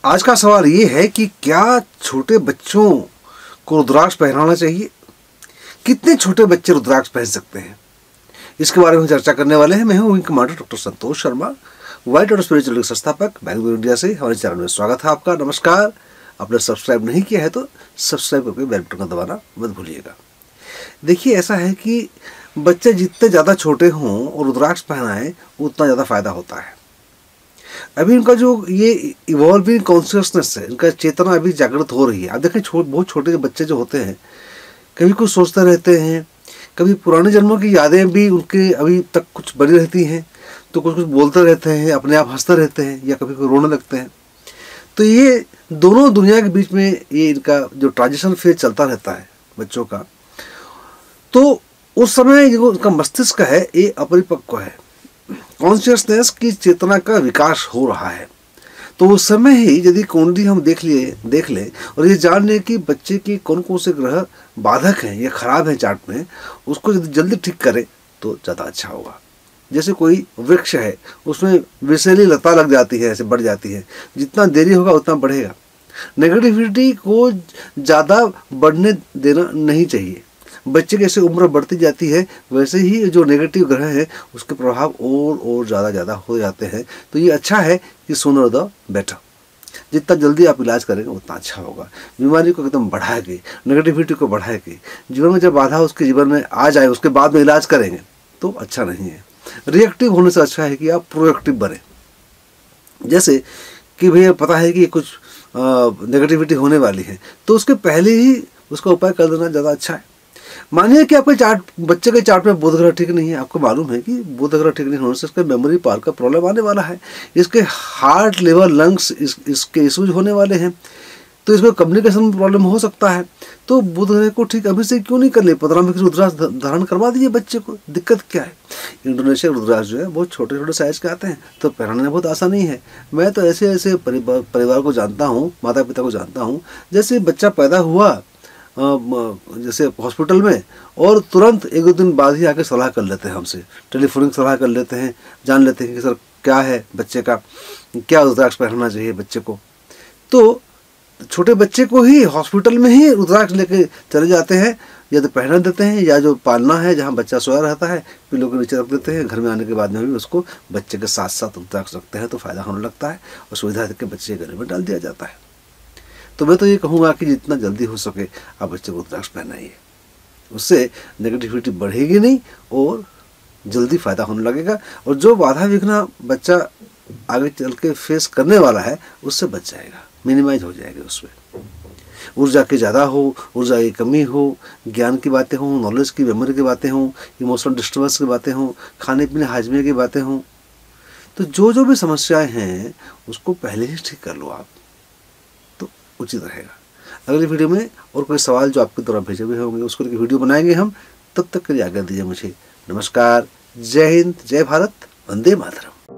आज का सवाल ये है कि क्या छोटे बच्चों को रुद्राक्ष पहनाना चाहिए? कितने छोटे बच्चे रुद्राक्ष पहन सकते हैं? इसके बारे में चर्चा करने वाले हैं। मैं हूं wing commander doctor Santosh Sharma, white और स्पिरिचुअल संस्थापक, बेंगलुरु इंडिया से। हमारे चैनल में स्वागत है आपका। नमस्कार। आपने सब्सक्राइब नहीं किया है तो सब्सक्राइब करके बेल बटन का दबाना मत भूलिएगा। देखिए, ऐसा है कि बच्चे जितने ज़्यादा छोटे हों और रुद्राक्ष पहनाएं उतना ज़्यादा फायदा होता है। अभी इनका जो ये इवॉल्विंग कॉन्शियसनेस है, इनका चेतना अभी जागृत हो रही है। आप देखें, बहुत छोटे बच्चे जो होते हैं कभी कुछ सोचते रहते हैं, कभी पुराने जन्मों की यादें भी उनके अभी तक कुछ बनी रहती हैं, तो कुछ कुछ बोलते रहते हैं, अपने आप हंसते रहते हैं या कभी कोई रोने लगते हैं। तो ये दोनों दुनिया के बीच में ये इनका जो ट्रांजिशन फेज चलता रहता है बच्चों का, तो उस समय जो उनका मस्तिष्क है ये अपरिपक्व है, कॉन्शियसनेस की चेतना का विकास हो रहा है। तो उस समय ही यदि कुंडली हम देख लें और ये जान लें कि बच्चे के कौन कौन से ग्रह बाधक हैं या खराब हैं चार्ट में, उसको यदि जल्दी ठीक करें तो ज़्यादा अच्छा होगा। जैसे कोई वृक्ष है, उसमें विषैली लता लग जाती है, ऐसे बढ़ जाती है, जितना देरी होगा उतना बढ़ेगा। नेगेटिविटी को ज़्यादा बढ़ने देना नहीं चाहिए। बच्चे की जैसे उम्र बढ़ती जाती है वैसे ही जो नेगेटिव ग्रह है उसके प्रभाव और ज़्यादा हो जाते हैं। तो ये अच्छा है कि सूनर द बेटर, जितना जल्दी आप इलाज करेंगे उतना अच्छा होगा। बीमारी को एकदम बढ़ा के, नेगेटिविटी को बढ़ा के, जीवन में जब बाधा उसके जीवन में आ जाए उसके बाद में इलाज करेंगे तो अच्छा नहीं है। रिएक्टिव होने से अच्छा है कि आप प्रोएक्टिव बने। जैसे कि भैया पता है कि कुछ नेगेटिविटी होने वाली है तो उसके पहले ही उसका उपाय कर देना ज़्यादा अच्छा है। मानिए कि आपके बच्चे के चार्ट में बुध ग्रह ठीक नहीं है। आपको मालूम है कि बुध ग्रह ठीक नहीं होने से इसके मेमोरी पावर का प्रॉब्लम आने वाला है, इसके हार्ट, लिवर, लंग्स इसके इश्यूज होने वाले हैं, तो इसको कम्युनिकेशन में प्रॉब्लम हो सकता है। तो बुध ग्रह को ठीक अभी से क्यों नहीं कर ले? 15 में रुद्राक्ष धारण करवा दीजिए बच्चे को। दिक्कत क्या है? इंडोनेशिया रुद्राक्ष जो है बहुत छोटे छोटे साइज के आते हैं, तो पहनाने में बहुत आसान नहीं है। मैं तो ऐसे परिवार को जानता हूँ, माता पिता को जानता हूँ, जैसे बच्चा पैदा हुआ जैसे हॉस्पिटल में, और तुरंत एक दो दिन बाद ही आके सलाह कर लेते हैं हमसे, टेलीफोनिक सलाह कर लेते हैं, जान लेते हैं कि सर क्या है बच्चे का, क्या रुद्राक्ष पहनना चाहिए बच्चे को। तो छोटे बच्चे को ही हॉस्पिटल में ही रुद्राक्ष लेके चले जाते हैं, या तो पहना देते हैं या जो पालना है जहाँ बच्चा सोया रहता है पिलो के नीचे रख देते हैं। घर में आने के बाद में भी उसको बच्चे के साथ साथ रुद्राक्ष रखते हैं तो फायदा होने लगता है और सुविधा देकर बच्चे के गले में डाल दिया जाता है। तो मैं तो ये कहूँगा कि जितना जल्दी हो सके आप बच्चे को रुद्राक्ष पहनाइए, उससे नेगेटिविटी बढ़ेगी नहीं और जल्दी फायदा होने लगेगा। और जो बाधा विघ्न बच्चा आगे चल के फेस करने वाला है उससे बच जाएगा, मिनिमाइज हो जाएगी। उसमें ऊर्जा की ज़्यादा हो, ऊर्जा की कमी हो, ज्ञान की बातें हों, नॉलेज की, मेमोरी की बातें हों, इमोशनल डिस्टर्बेंस की बातें हों, खाने पीने हाजमे की बातें हों, तो जो भी समस्याएं हैं उसको पहले ही ठीक कर लो आप, तो उचित रहेगा। अगली वीडियो में और कोई सवाल जो आपकी तरफ भेजे हुए होंगे उसको लेकर वीडियो बनाएंगे हम। तब तक के लिए आज्ञा दीजिए मुझे। नमस्कार, जय हिंद, जय भारत, वंदे मातरम।